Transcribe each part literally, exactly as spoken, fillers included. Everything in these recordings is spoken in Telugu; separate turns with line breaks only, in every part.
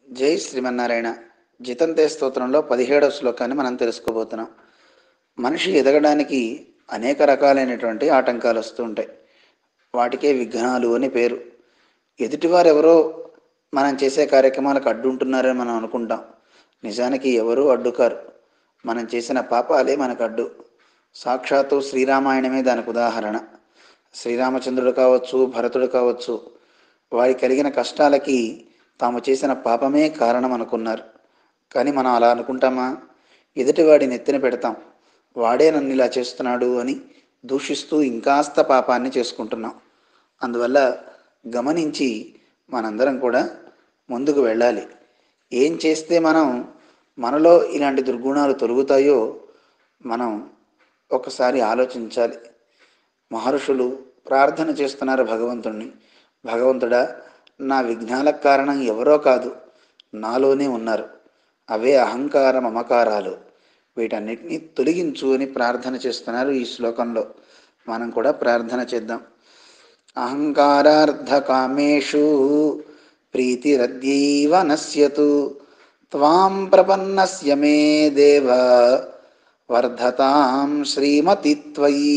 జై శ్రీమన్నారాయణ. జితంతే స్తోత్రంలో పదిహేడవ శ్లోకాన్ని మనం తెలుసుకోబోతున్నాం. మనిషి ఎదగడానికి అనేక రకాలైనటువంటి ఆటంకాలు వస్తూ ఉంటాయి. వాటికే విఘ్నాలు అని పేరు. ఎదుటివారు ఎవరో మనం చేసే కార్యక్రమాలకు అడ్డుంటున్నారని మనం అనుకుంటాం. నిజానికి ఎవరూ అడ్డుకారు. మనం చేసిన పాపాలే మనకు అడ్డు. సాక్షాత్తు శ్రీరామాయణమే దానికి ఉదాహరణ. శ్రీరామచంద్రుడు కావచ్చు, భరతుడు కావచ్చు, వారి కలిగిన కష్టాలకి తాము చేసిన పాపమే కారణం అనుకున్నారు. కానీ మనం అలా అనుకుంటామా? ఎదుటివాడి నెత్తిన పెడతాం, వాడే నన్ను ఇలా చేస్తున్నాడు అని దూషిస్తూ ఇంకాస్త పాపాన్ని చేసుకుంటున్నాం. అందువల్ల గమనించి మనందరం కూడా ముందుకు వెళ్ళాలి. ఏం చేస్తే మనం మనలో ఇలాంటి దుర్గుణాలు తొలగుతాయో మనం ఒకసారి ఆలోచించాలి. మహర్షులు ప్రార్థన చేస్తున్నారు భగవంతుణ్ణి, భగవంతుడా, నా విఘ్నాలకు కారణం ఎవరో కాదు, నాలోనే ఉన్నారు. అవే అహంకార మమకారాలు. వీటన్నిటినీ తొలగించు అని ప్రార్థన చేస్తున్నారు ఈ శ్లోకంలో. మనం కూడా ప్రార్థన చేద్దాం. అహంకారార్థ కామేషు ప్రీతిరద్యైవ నశ్యతు త్వాం ప్రపన్నస్య మే దేవ వర్ధతాం శ్రీమతి త్వయి.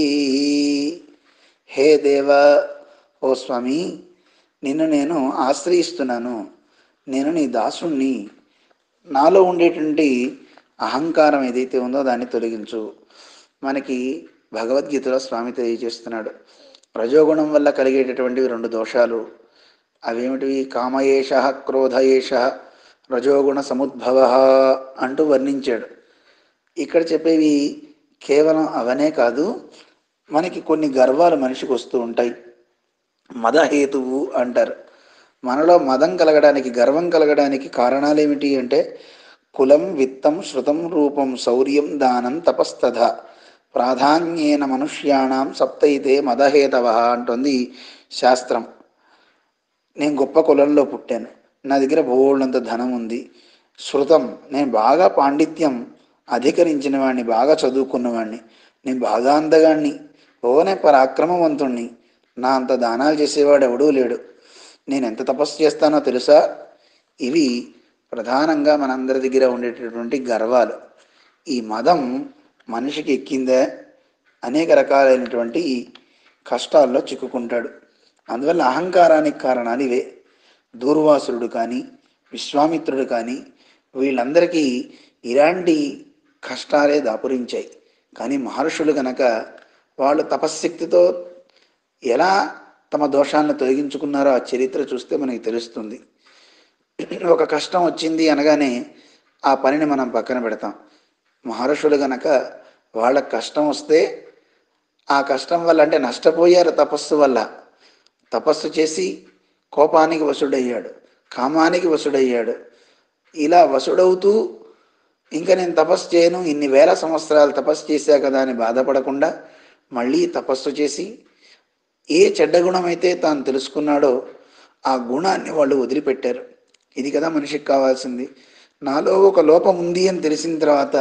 హే దేవ, ఓ స్వామి, నిన్ను నేను ఆశ్రయిస్తున్నాను. నేను నీ దాసుణ్ణి. నాలో ఉండేటువంటి అహంకారం ఏదైతే ఉందో దాన్ని తొలగించు. మనకి భగవద్గీతలో స్వామి తెలియజేస్తున్నాడు. రజోగుణం వల్ల కలిగేటటువంటివి రెండు దోషాలు. అవేమిటివి? కామయేష, క్రోధయేష, రజోగుణ సముద్భవ అంటూ వర్ణించాడు. ఇక్కడ చెప్పేవి కేవలం అవనే కాదు, మనకి కొన్ని గర్వాలు మనిషికి వస్తూ ఉంటాయి. మదహేతువు అంటారు. మనలో మదం కలగడానికి, గర్వం కలగడానికి కారణాలు ఏమిటి అంటే కులం, విత్తం, శృతం, రూపం, శౌర్యం, దానం, తపస్తథ ప్రాధాన్యేన మనుష్యాణం సప్తైతే మదహేతవ అంటుంది శాస్త్రం. నేను గొప్ప కులంలో పుట్టాను, నా దగ్గర బోళ్ళంత ధనం ఉంది. శృతం, నేను బాగా పాండిత్యం అధికరించిన వాడిని, బాగా చదువుకున్నవాడిని, నేను బాగా అందగాడిని, ఓ నేను పరాక్రమవంతుణ్ణి, నా అంత దానాలు చేసేవాడు ఎవడూ లేడు, నేను ఎంత తపస్సు చేస్తానో తెలుసా. ఇవి ప్రధానంగా మనందరి దగ్గర ఉండేటటువంటి గర్వాలు. ఈ మదం మనిషికి ఎక్కిందే అనేక రకాలైనటువంటి కష్టాల్లో చిక్కుకుంటాడు. అందువల్ల అహంకారానికి కారణాలు ఇవే. దూర్వాసురుడు కానీ, విశ్వామిత్రుడు కానీ, వీళ్ళందరికీ ఇలాంటి కష్టాలే దాపురించాయి. కానీ మహర్షులు గనక వాళ్ళు తపశ్శక్తితో ఎలా తమ దోషాలను తొలగించుకున్నారో ఆ చరిత్ర చూస్తే మనకి తెలుస్తుంది. ఒక కష్టం వచ్చింది అనగానే ఆ పనిని మనం పక్కన పెడతాం. మహర్షులు గనక వాళ్ళకి కష్టం వస్తే ఆ కష్టం వల్ల, అంటే నష్టపోయారు తపస్సు వల్ల, తపస్సు చేసి కోపానికి వశుడయ్యాడు, కామానికి వశుడయ్యాడు. ఇలా వశుడవుతూ ఇంకా నేను తపస్సు చేయను, ఇన్ని వేల సంవత్సరాలు తపస్సు చేశా కదా అని బాధపడకుండా మళ్ళీ తపస్సు చేసి ఏ చెడ్డ గుణం అయితే తాను తెలుసుకున్నాడో ఆ గుణాన్ని వాళ్ళు వదిలిపెట్టారు. ఇది కదా మనిషికి కావాల్సింది. నాలో ఒక లోపం ఉంది అని తెలిసిన తర్వాత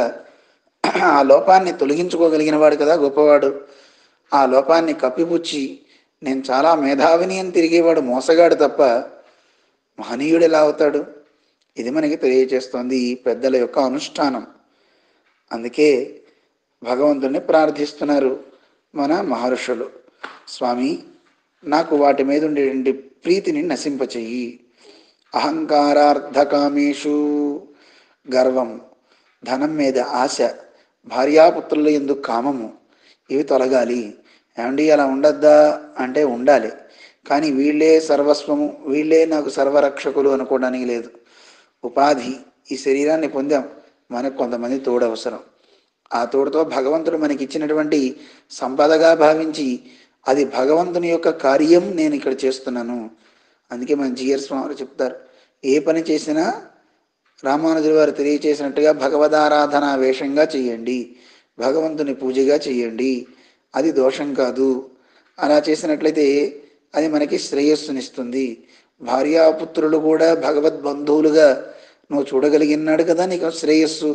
ఆ లోపాన్ని తొలగించుకోగలిగిన వాడు కదా గొప్పవాడు. ఆ లోపాన్ని కప్పిపుచ్చి నేను చాలా మేధావిని అని తిరిగేవాడు మోసగాడు తప్ప మహనీయుడు ఎలా అవుతాడు? ఇది మనకి తెలియజేస్తోంది ఈ పెద్దల యొక్క అనుష్ఠానం. అందుకే భగవంతుని ప్రార్థిస్తున్నారు మన మహర్షులు. స్వామి, నాకు వాటి మీద ఉండేటువంటి ప్రీతిని నశింపచెయ్యి. అహంకారార్థకామేషు, గర్వం, ధనం మీద ఆశ, భార్యాపుత్రుల యందు కామము, ఇవి తొలగాలి. ఏమండి అలా ఉండద్దా అంటే ఉండాలి. కానీ వీళ్ళే సర్వస్వము, వీళ్ళే నాకు సర్వరక్షకులు అనుకోవడానికి లేదు. ఉపాధి, ఈ శరీరాన్ని పొందాం, మనకు కొంతమంది తోడు అవసరం. ఆ తోడుతో భగవంతుడు మనకి ఇచ్చినటువంటి సంపదగా భావించి అది భగవంతుని యొక్క కార్యం, నేను ఇక్కడ చేస్తున్నాను. అందుకే మన జిఆర్ స్వామి చెప్తారు, ఏ పని చేసినా రామానుజుల వారు తెలియచేసినట్టుగా భగవదారాధన వేషంగా చేయండి, భగవంతుని పూజగా చేయండి, అది దోషం కాదు. అలా చేసినట్లయితే అది మనకి శ్రేయస్సునిస్తుంది. భార్యాపుత్రులు కూడా భగవద్బంధువులుగా నువ్వు చూడగలిగినాడు కదా నీకు శ్రేయస్సు.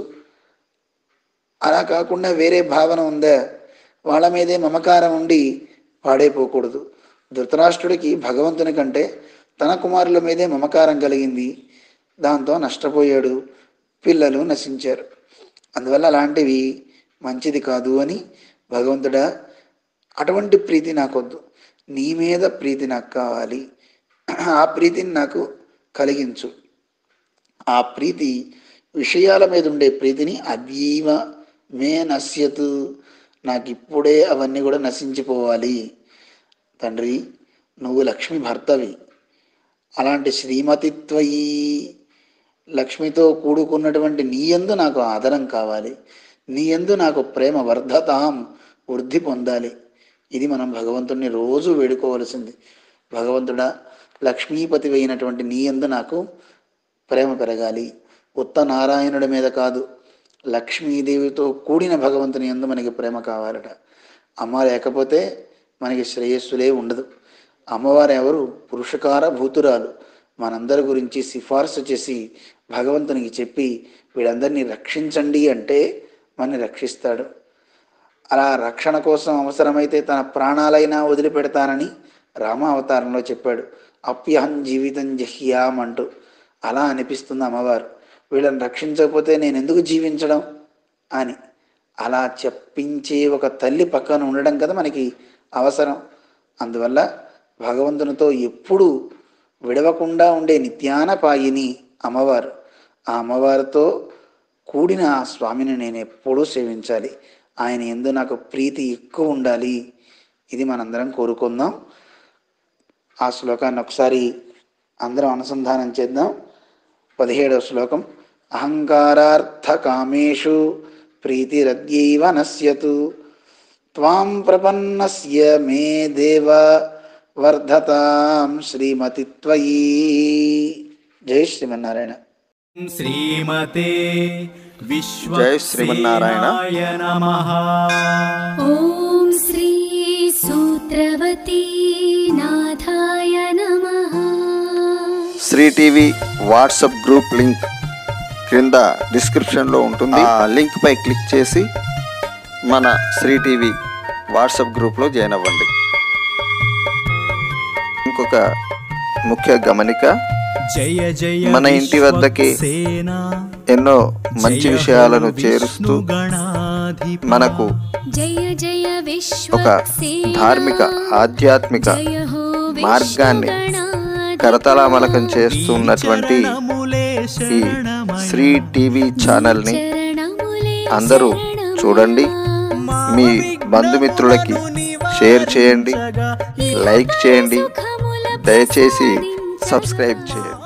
అలా కాకుండా వేరే భావన ఉందా, వాళ్ళ మీదే మమకారం ఉండి పాడైపోకూడదు. ధృతరాష్ట్రుడికి భగవంతుని కంటే తన కుమారుల మీదే మమకారం కలిగింది. దాంతో నష్టపోయాడు, పిల్లలు నశించారు. అందువల్ల అలాంటివి మంచిది కాదు అని భగవంతుడా, అటువంటి ప్రీతి నాకొద్దు, నీ మీద ప్రీతి నాకు కావాలి, ఆ ప్రీతిని నాకు కలిగించు. ఆ ప్రీతి విషయాల మీద ఉండే ప్రీతిని అద్యీవ మే నశ్యతు, నాకు ఇప్పుడే అవన్నీ కూడా నశించిపోవాలి. తండ్రి, నువ్వు లక్ష్మి భర్తవి, అలాంటి శ్రీమతిత్వయి లక్ష్మితో కూడుకున్నటువంటి నీ యందు నాకు ఆదరం కావాలి, నీ యందు నాకు ప్రేమ వర్ధతాం, వృద్ధి పొందాలి. ఇది మనం భగవంతుడిని రోజు వేడుకోవలసింది. భగవంతుడా, లక్ష్మీపతి అయినటువంటి నీ యందు నాకు ప్రేమ పెరగాలి. ఉత్త నారాయణుడి మీద కాదు, లక్ష్మీదేవితో కూడిన భగవంతుని యందు మనకి ప్రేమ కావాలట. అమ్మ లేకపోతే మనకి శ్రేయస్సులే ఉండదు. అమ్మవారు ఎవరు? పురుషకార భూతురాలు. మనందరి గురించి సిఫార్సు చేసి భగవంతునికి చెప్పి వీళ్ళందరినీ రక్షించండి అంటే మనని రక్షిస్తాడు. అలా రక్షణ కోసం అవసరమైతే తన ప్రాణాలైనా వదిలిపెడతానని రామ అవతారంలో చెప్పాడు. అప్యహం జీవితం జహ్యాం అంటూ. అలా అనిపిస్తుంది అమ్మవారు, వీళ్ళని రక్షించకపోతే నేను ఎందుకు జీవించడం అని. అలా చెప్పించే ఒక తల్లి పక్కన ఉండడం కదా మనకి అవసరం. అందువల్ల భగవంతునితో ఎప్పుడూ విడవకుండా ఉండే నిత్యానపాయిని అమ్మవారు. ఆ అమ్మవారితో కూడిన ఆ స్వామిని నేను ఎప్పుడూ సేవించాలి, ఆయన యందు నాకు ప్రీతి ఎక్కువ ఉండాలి. ఇది మనందరం కోరుకుందాం. ఆ శ్లోకాన్ని ఒకసారి అందరం అనుసంధానం చేద్దాం. పదిహేడవ శ్లోకం. అహంకారార్థ కామేషు ప్రీతిరద్యైవ నశ్యతు, త్వాం ప్రపన్నస్య మే దేవ వర్ధతాం శ్రీమతిత్వయి. జై శ్రీమన్నారాయణ.
శ్రీమతే
జై శ్రీమన్నారాయణ.
నమః.
ఓం శ్రీ సూత్రవతీ నాథాయ నమః.
Sri TV WhatsApp group link క్రింద డిస్క్రిప్షన్లో ఉంటుంది. ఆ లింక్ పై క్లిక్ చేసి మన శ్రీ టీవీ వాట్సాప్ గ్రూప్లో జాయిన్ అవ్వండి. ఇంకొక ముఖ్య గమనిక,
జయ జయ
మన ఇంటి వద్దకి
విశ్వక్సేన,
ఎన్నో మంచి
జయ
విషయాలను
హో
చేరుస్తూ
విష్ణుగణాధిప,
మనకు
జయ జయ
ఒక
విశ్వక్సేన,
ధార్మిక ఆధ్యాత్మిక
జయ హో
మార్గాన్ని
విష్ణుగణాధిప,
కరతలామలకం చేస్తున్నటువంటి
చరణములే
ఈ
శరణమయ్య.
శ్రీ టీవీ ఛానల్ని
చరణములే
అందరూ చూడండి, మీ బంధుమిత్రులకి షేర్ చేయండి, లైక్ చేయండి, దయచేసి సబ్స్క్రైబ్ చేయండి.